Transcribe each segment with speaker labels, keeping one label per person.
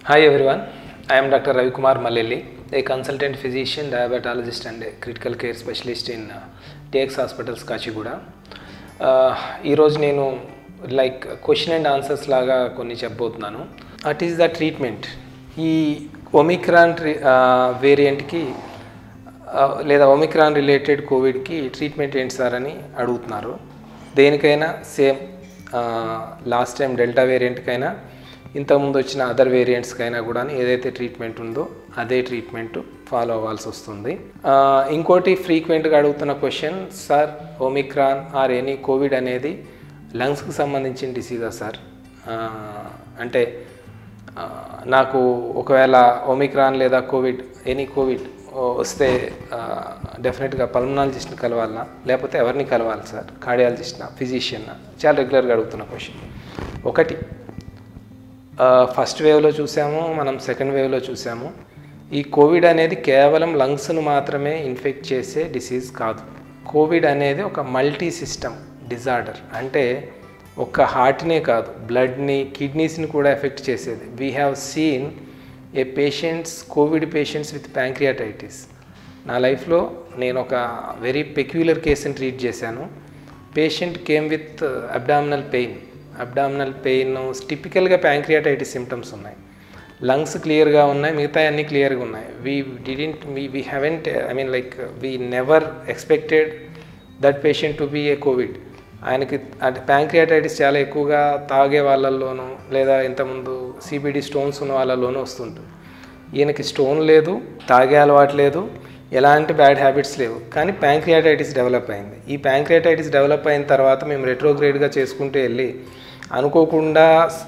Speaker 1: Hi everyone, I am Dr. Ravi Kumar Malelli, a consultant physician, diabetologist and a critical care specialist in TX Hospitals, Kachiguda. ఈరోజు నేను question and answers లాగా కొన్ని చెప్పబోతున్నాను. What is the treatment? ఈ Omicron వేరియంట్కి లేదా Omicron related కోవిడ్కి treatment ఏంటి సార్ అని అడుగుతున్నారు. దేనికైనా సేమ్, లాస్ట్ టైం డెల్టా వేరియంట్కైనా ఇంతకుముందు వచ్చిన అదర్ వేరియంట్స్కైనా కూడా ఏదైతే ట్రీట్మెంట్ ఉందో అదే ట్రీట్మెంట్ ఫాలో అవ్వాల్సి వస్తుంది. ఇంకోటి ఫ్రీక్వెంట్గా అడుగుతున్న question, sir Omicron or any COVID అనేది లంగ్స్కి సంబంధించిన డిసీజా సార్? అంటే నాకు ఒకవేళ ఒమిక్రాన్ లేదా ఎనీ కోవిడ్ వస్తే డెఫినెట్గా పల్మనాలజిస్ట్ని కలవాలనా, లేకపోతే ఎవరిని కలవాలి సార్? కార్డియాలజిస్ట్నా, ఫిజిషియన్నా? చాలా రెగ్యులర్గా అడుగుతున్న క్వశ్చన్. ఒకటి, ఫస్ట్ వేవ్లో చూసాము, మనం సెకండ్ వేవ్లో చూసాము. ఈ కోవిడ్ అనేది కేవలం లంగ్స్ను మాత్రమే ఇన్ఫెక్ట్ చేసే డిసీజ్ కాదు. కోవిడ్ అనేది ఒక మల్టీ సిస్టమ్ డిజార్డర్. అంటే ఒక హార్ట్నే కాదు, బ్లడ్ని, కిడ్నీస్ని కూడా ఎఫెక్ట్ చేసేది. We have seen COVID patients with pancreatitis. నా లైఫ్లో నేను ఒక వెరీ పెక్యులర్ కేసుని ట్రీట్ చేశాను. Patient came with abdominal pain, టిపికల్గా ప్యాంక్రియాటైటిస్ సిమ్టమ్స్ ఉన్నాయి. లంగ్స్ క్లియర్గా ఉన్నాయి, మిగతా అన్నీ క్లియర్గా ఉన్నాయి. We never expected that patient to be a COVID. ఆయనకి అంటే ప్యాంక్రియాటైటిస్ చాలా ఎక్కువగా తాగే వాళ్ళల్లోనూ లేదా ఇంతకుముందు సిబిడి స్టోన్స్ ఉన్న వాళ్ళలోనూ వస్తుంటుంది. ఈయనకి స్టోన్ లేదు, తాగే అలవాటు లేదు, ఎలాంటి బ్యాడ్ హ్యాబిట్స్ లేవు, కానీ ప్యాంక్రియాటైటిస్ డెవలప్ అయింది. ఈ ప్యాంక్రియాటైటిస్ డెవలప్ అయిన తర్వాత మేము రెట్రోగ్రేడ్గా చేసుకుంటూ వెళ్ళి అనుకోకుండా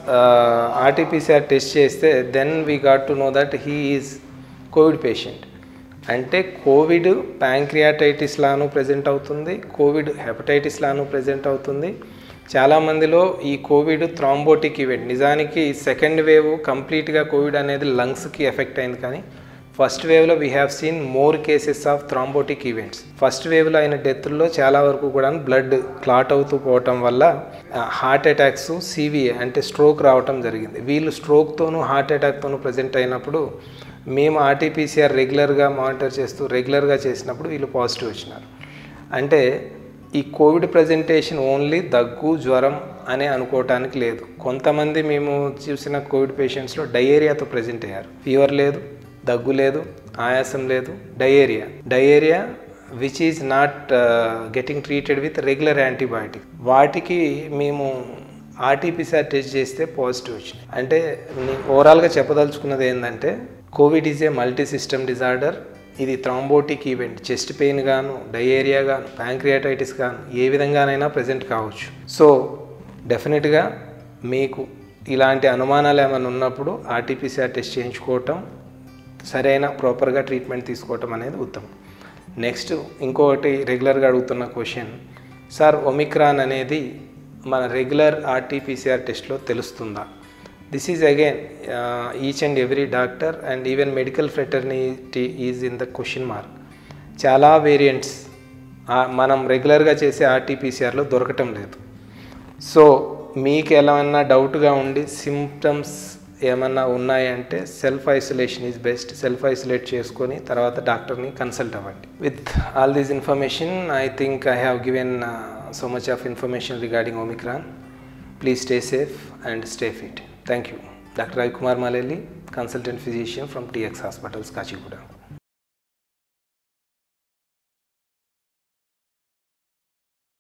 Speaker 1: ఆర్టీపీసీఆర్ టెస్ట్ చేస్తే then we got to know that he is COVID patient. అంటే కోవిడ్ ప్యాంక్రియాటైటిస్ లాను ప్రజెంట్ అవుతుంది, కోవిడ్ హెపటైటిస్ లాను ప్రజెంట్ అవుతుంది. చాలామందిలో ఈ కోవిడ్ థ్రాంబోటిక్ ఈవెంట్, నిజానికి సెకండ్ వేవ్ కంప్లీట్గా కోవిడ్ అనేది లంగ్స్కి ఎఫెక్ట్ అయింది, కానీ ఫస్ట్ వేవ్లో we have seen more cases of thrombotic events. First వేవ్లో అయిన డెత్ల్లో చాలా వరకు కూడా బ్లడ్ క్లాట్ అవుతూ పోవటం వల్ల హార్ట్ అటాక్స్, సివిఏ అంటే స్ట్రోక్ రావటం జరిగింది. వీళ్ళు స్ట్రోక్తోనూ హార్ట్ అటాక్తోనూ ప్రజెంట్ అయినప్పుడు మేము ఆర్టీపీసీఆర్ రెగ్యులర్గా మానిటర్ చేస్తూ రెగ్యులర్గా చేసినప్పుడు వీళ్ళు పాజిటివ్ వచ్చినారు. అంటే ఈ కోవిడ్ ప్రజెంటేషన్ ఓన్లీ దగ్గు, జ్వరం అని అనుకోవటానికి లేదు. కొంతమంది మేము చూసిన కోవిడ్ పేషెంట్స్లో డయేరియాతో ప్రజెంట్ అయ్యారు. ఫీవర్ లేదు, దగ్గు లేదు, ఆయాసం లేదు, diarrhoea which is not getting treated with regular antibiotic. వాటికి మేము ఆర్టీపీసీఆర్ టెస్ట్ చేస్తే పాజిటివ్ వచ్చినాయి. అంటే ఓవరాల్గా చెప్పదలుచుకున్నది ఏంటంటే COVID is a multi system disorder. ఇది థ్రాంబోటిక్ ఈవెంట్, చెస్ట్ పెయిన్ గాను, డయేరియా గాను, ప్యాంక్రియాటైటిస్ గాను ఏ విధంగానైనా ప్రజెంట్ కావచ్చు. సో డెఫినెట్గా మీకు ఇలాంటి అనుమానాలు ఏమైనా ఉన్నప్పుడు ఆర్టీపీసీఆర్ టెస్ట్ చేయించుకోవటం, సరైన ప్రాపర్గా ట్రీట్మెంట్ తీసుకోవటం అనేది ఉత్తమం. నెక్స్ట్ ఇంకొకటి రెగ్యులర్గా అడుగుతున్న క్వశ్చన్, సార్ ఒమిక్రాన్ అనేది మన రెగ్యులర్ ఆర్టీపీసీఆర్ టెస్ట్లో తెలుస్తుందా? This is again each and every doctor and even medical fraternity is in the question mark. చాలా వేరియంట్స్ మనం రెగ్యులర్గా చేసే ఆర్టీపీసీఆర్లో దొరకటం లేదు. సో మీకు ఏమైనా డౌట్గా ఉండి సిమ్టమ్స్ ఏమన్నా ఉన్నాయంటే self isolation is best. Self isolate చేసుకొని తర్వాత డాక్టర్ని కన్సల్ట్ అవ్వండి. With all these information I think I have given so much of information regarding Omicron. Please stay safe and stay fit. Thank you. Dr. Ravi Kumar Malelli, consultant physician from TX Hospitals, Kachiguda.